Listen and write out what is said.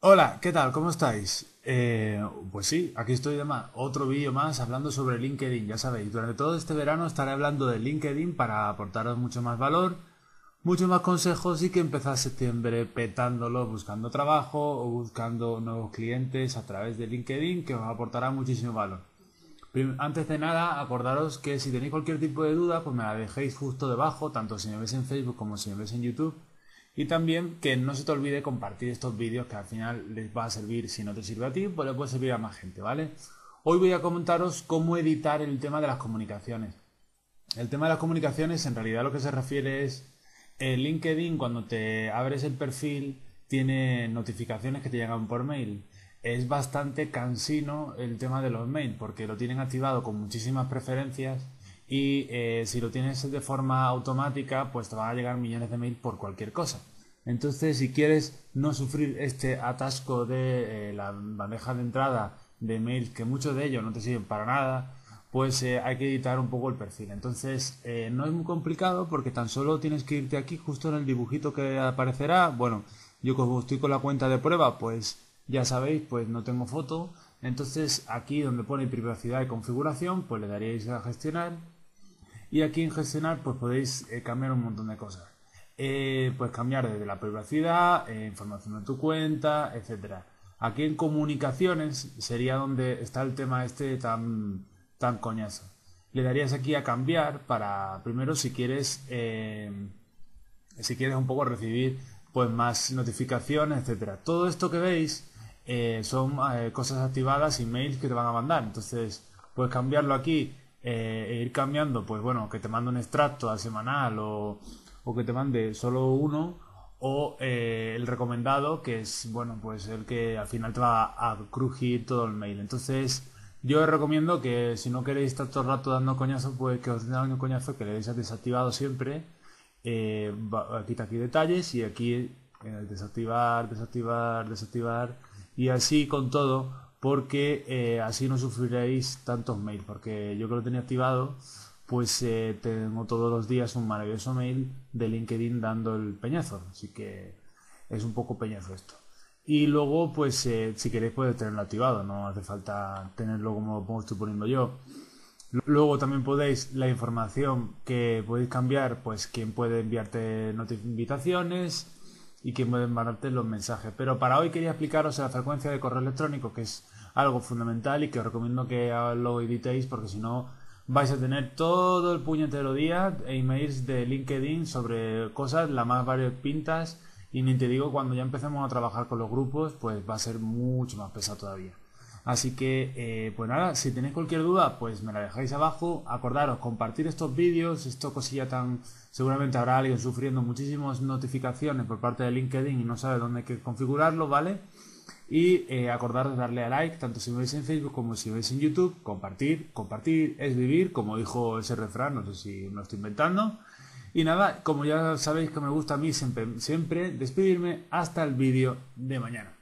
Hola, ¿qué tal? ¿Cómo estáis? Pues sí, aquí estoy de más. Otro vídeo más hablando sobre LinkedIn. Ya sabéis, durante todo este verano estaré hablando de LinkedIn para aportaros mucho más valor, muchos más consejos y que empezar septiembre petándolo, buscando trabajo o buscando nuevos clientes a través de LinkedIn que os aportará muchísimo valor. Antes de nada, acordaros que si tenéis cualquier tipo de duda, pues me la dejéis justo debajo, tanto si me ves en Facebook como si me ves en YouTube. Y también que no se te olvide compartir estos vídeos que al final les va a servir, si no te sirve a ti, pues le puede servir a más gente, ¿vale? Hoy voy a comentaros cómo editar el tema de las comunicaciones. El tema de las comunicaciones en realidad lo que se refiere es LinkedIn cuando te abres el perfil tiene notificaciones que te llegan por mail. Es bastante cansino el tema de los mails porque lo tienen activado con muchísimas preferencias y si lo tienes de forma automática pues te van a llegar millones de mails por cualquier cosa. Entonces si quieres no sufrir este atasco de la bandeja de entrada de mails que muchos de ellos no te sirven para nada, pues hay que editar un poco el perfil. Entonces, no es muy complicado porque tan solo tienes que irte aquí justo en el dibujito que aparecerá. Bueno, yo como estoy con la cuenta de prueba, pues ya sabéis, pues no tengo foto. Entonces, aquí donde pone privacidad y configuración, pues le daríais a gestionar. Y aquí en gestionar, pues podéis cambiar un montón de cosas. Puedes cambiar desde la privacidad, información de tu cuenta, etcétera. Aquí en comunicaciones sería donde está el tema este tan coñazo. Le darías aquí a cambiar para, primero, si quieres un poco recibir pues más notificaciones, etcétera. Todo esto que veis son cosas activadas, emails que te van a mandar. Entonces, puedes cambiarlo aquí e ir cambiando, pues bueno, que te mande un extracto al semanal o que te mande solo uno o el recomendado, que es, bueno, pues el que al final te va a crujir todo el mail. Entonces, yo os recomiendo que si no queréis estar todo el rato dando coñazo, pues que os den un coñazo, que le deis a desactivado siempre. Quita aquí detalles y aquí desactivar, desactivar, desactivar y así con todo porque así no sufriréis tantos mails porque yo que lo tenía activado pues tengo todos los días un maravilloso mail de LinkedIn dando el peñazo, así que es un poco peñazo esto. Y luego, pues, si queréis, podéis tenerlo activado, no hace falta tenerlo como estoy poniendo yo. Luego también podéis la información que podéis cambiar, pues quién puede enviarte invitaciones y quién puede mandarte los mensajes. Pero para hoy quería explicaros la frecuencia de correo electrónico, que es algo fundamental y que os recomiendo que lo editéis porque si no vais a tener todo el puñetero día emails de LinkedIn sobre cosas las más variopintas y ni te digo cuando ya empecemos a trabajar con los grupos, pues va a ser mucho más pesado todavía. Así que, pues nada, si tenéis cualquier duda, pues me la dejáis abajo. Acordaros, compartir estos vídeos, esto cosilla tan... Seguramente habrá alguien sufriendo muchísimas notificaciones por parte de LinkedIn y no sabe dónde hay que configurarlo, ¿vale? Y acordaros de darle a like, tanto si me veis en Facebook como si me veis en YouTube. Compartir es vivir, como dijo ese refrán, no sé si me lo estoy inventando. Y nada, como ya sabéis que me gusta a mí siempre despedirme, hasta el vídeo de mañana.